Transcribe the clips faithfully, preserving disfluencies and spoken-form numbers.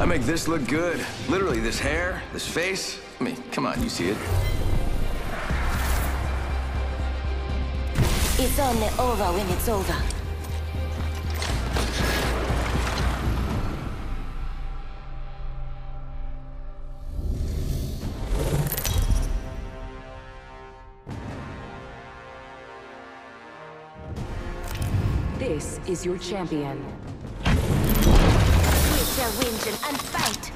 make this look good. Literally, this hair, this face. I mean, come on, you see it. It's only over when it's over. This is your champion. With their wings and fight.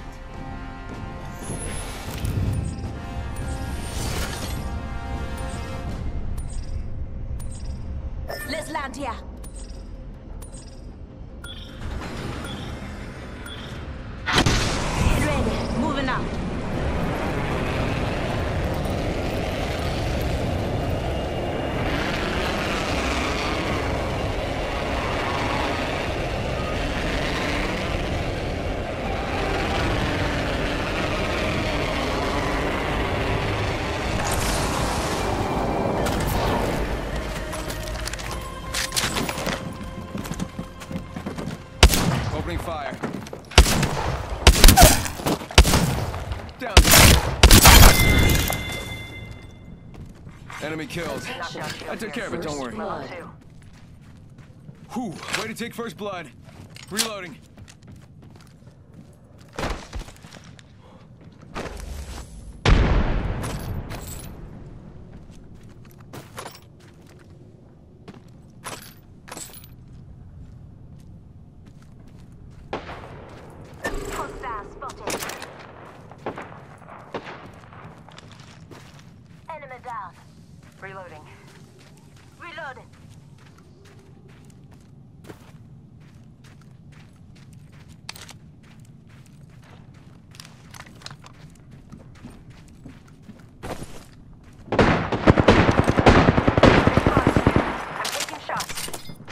Let's land here. Get ready. Moving up. Opening fire. Down. Enemy killed. I took care of it, don't worry. Whew, way to take first blood. Reloading. Hostile spotted. Enemy down. Reloading. Reloading. I'm taking shots.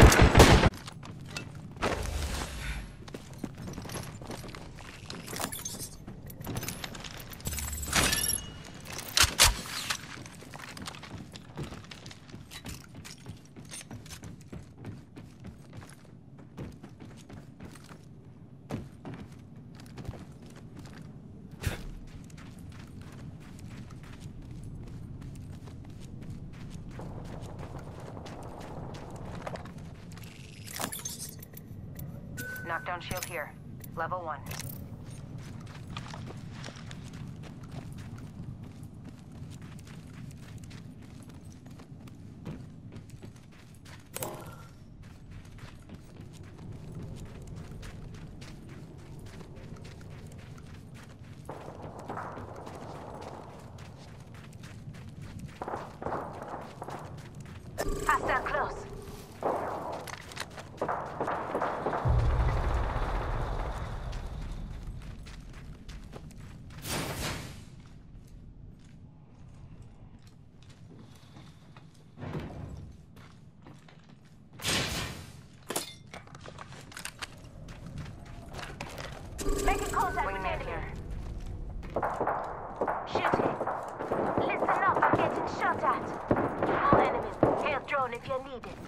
Knockdown shield here. Level one. Hostile close. Making contact with Wingman enemy. here. Shooting. Listen up, I'm getting shot at. All enemies. Hail drone if you need it.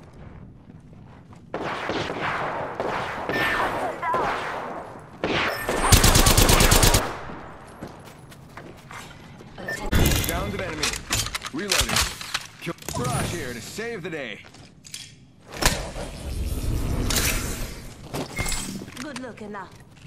Down. Down to the enemy. Reloading. Kill Barrage here to save the day. Good looking now.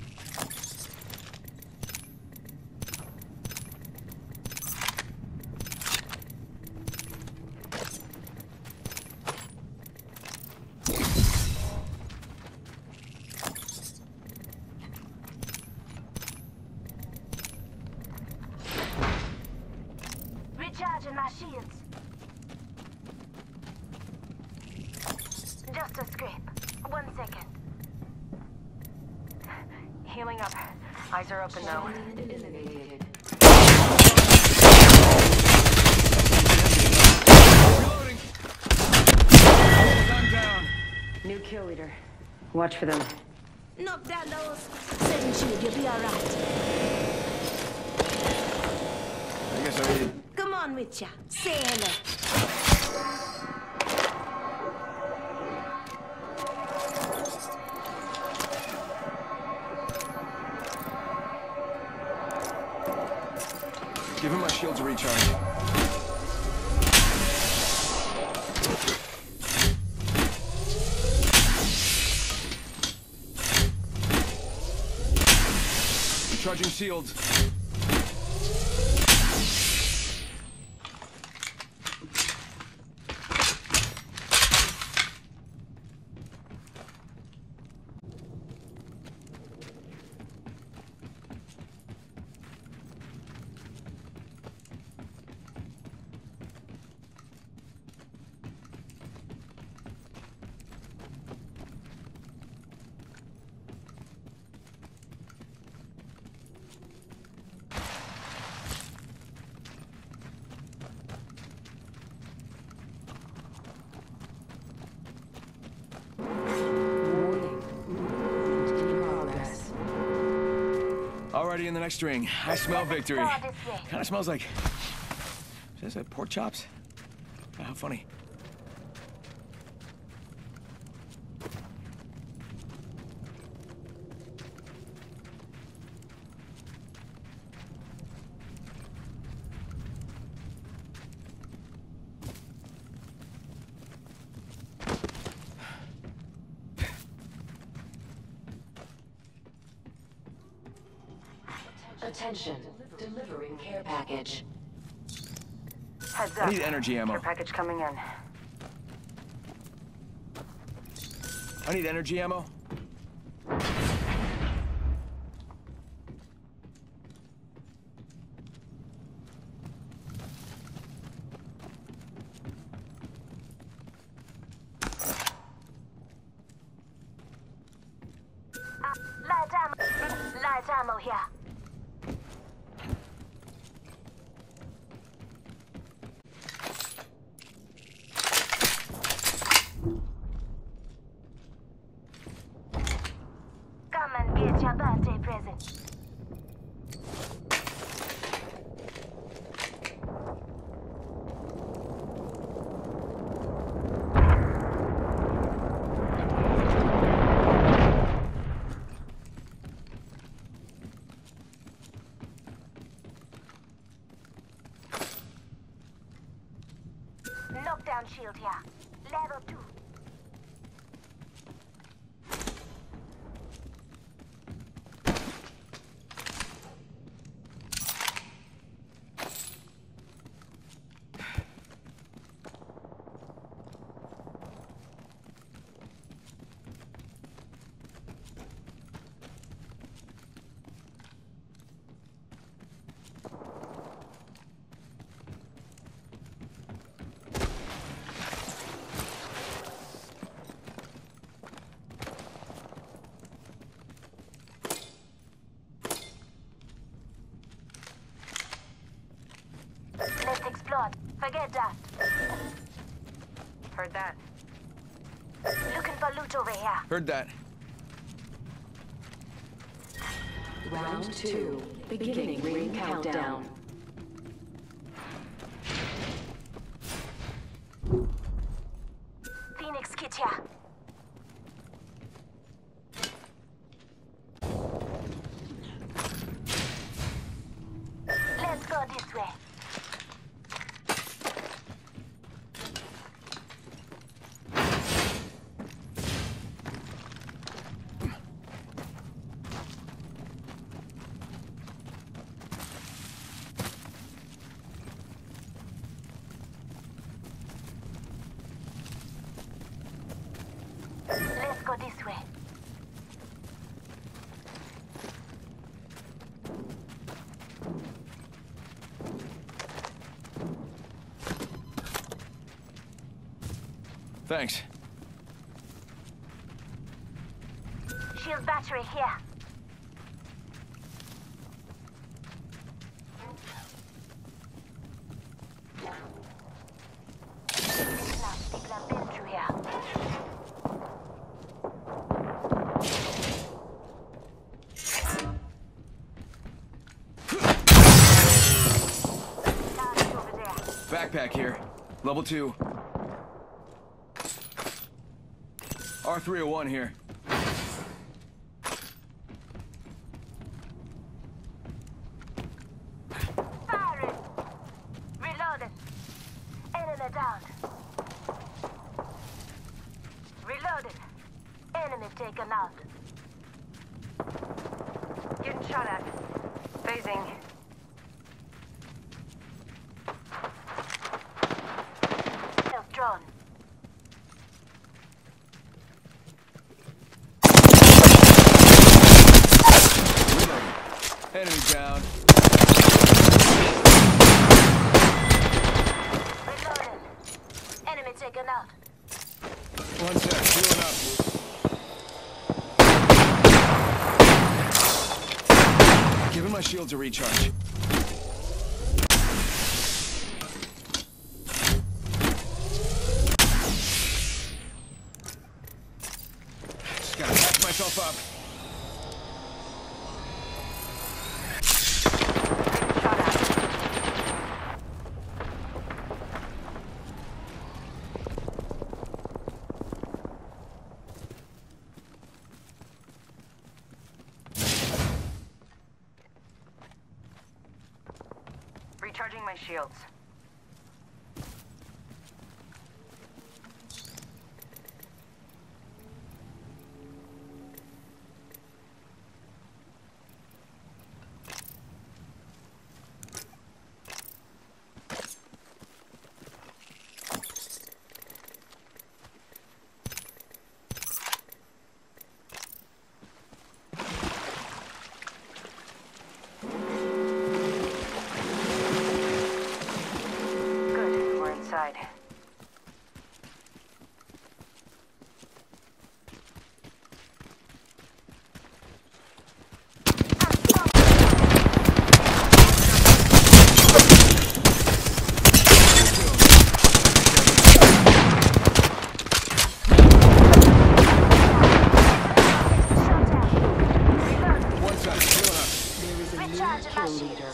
Recharging my shields. Just a scrape. One second. Healing up. Eyes are open though. Eliminated. Reloading. Gun down. New kill leader. Watch for them. Knock down those. Setting shield, you'll be alright. I guess I need. Come on with ya. Say hello. Give him my shield to recharge. Recharging shields. Already in the next ring. I smell victory. Kind of smells like... Is that pork chops? Oh, how funny. Attention, delivering care package. Heads up. I need energy ammo. Care package coming in. I need energy ammo. Light ammo. Light ammo here. Come and get your birthday present. Knockdown shield here. Level two. Let's explode. Forget that. Heard that. Looking for loot over here. Heard that. Round two, beginning ring countdown. Phoenix kit here. Let's go this way. Let's go this way. Thanks. Shield battery here. Last people have been through here. Target over there. Backpack here. Level two. R three oh one here. Fire it! shot at. Phasing. Health drawn. Enemy down. Reloading. Enemy taken out. One sec, healing up. Giving my shields a recharge. Just gotta patch myself up. Shot at. Recharging my shields. Good, we're inside. One sec, healing up. There is a new Recharging my kill shields. leader.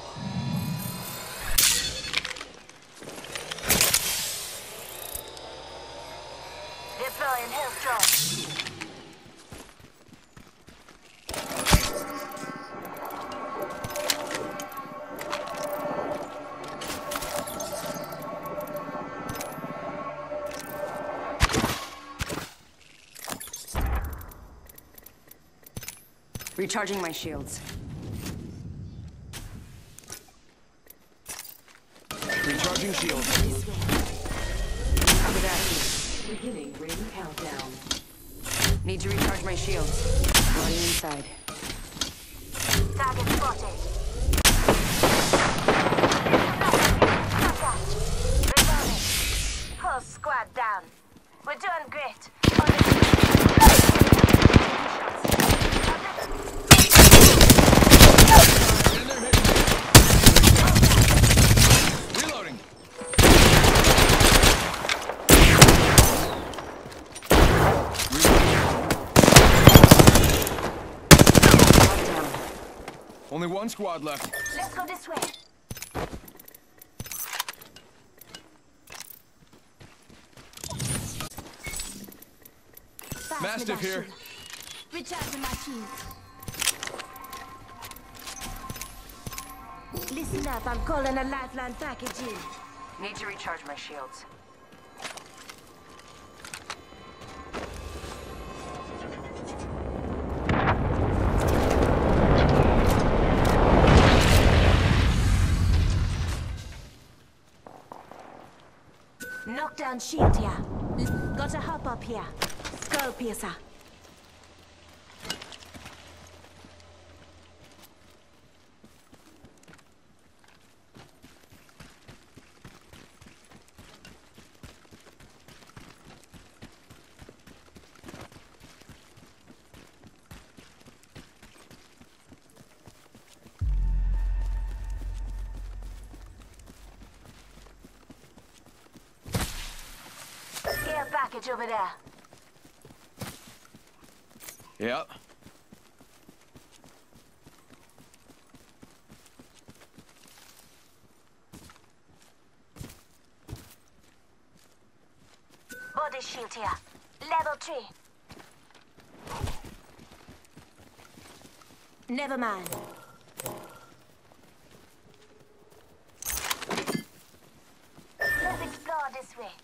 Deploying health drone. Recharging my shields. Recharging shields. Copy that. Beginning ring countdown. Need to recharge my shields. Running inside. Target spotted. Reloading. Whole squad down. We're doing great. In there, hitting me. Reloading. Squad down. Only one squad left. Let's go this way. Fast Mastiff with here. that shield. Recharging my shields. Listen up, I'm calling a lifeline package in. Need to recharge my shields. Knockdown shield here. L- Got a hop up here. Skull piercer. Care package over there. Yep. Body shield here. Level three. Never mind. Let's explore this way.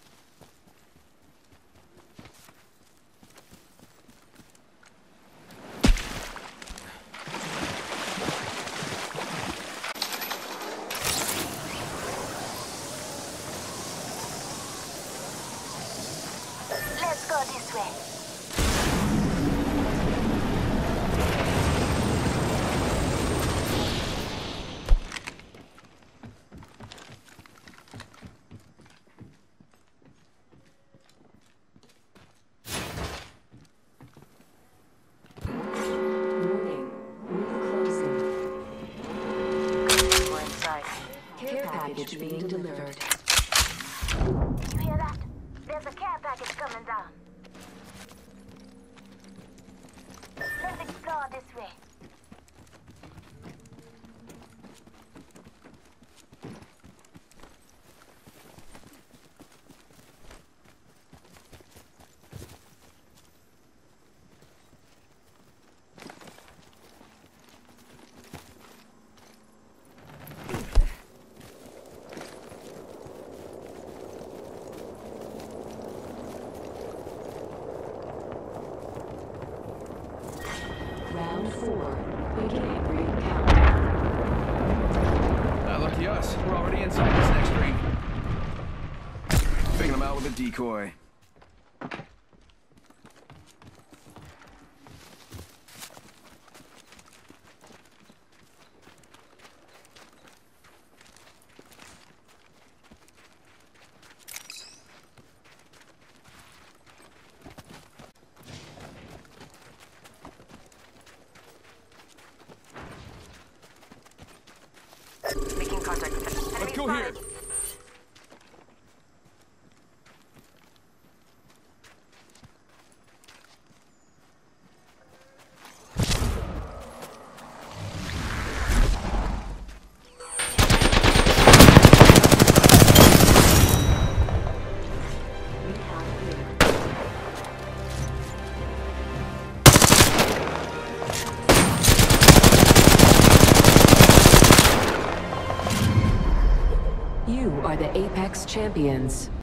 package being delivered. You hear that? There's a care package coming down. Let's explore this way. Round four. Beginning ring countdown. Uh, lucky us. We're already inside this next ring. Picking them out with a decoy. Making contact with them. Let's go here. You are the Apex Champions.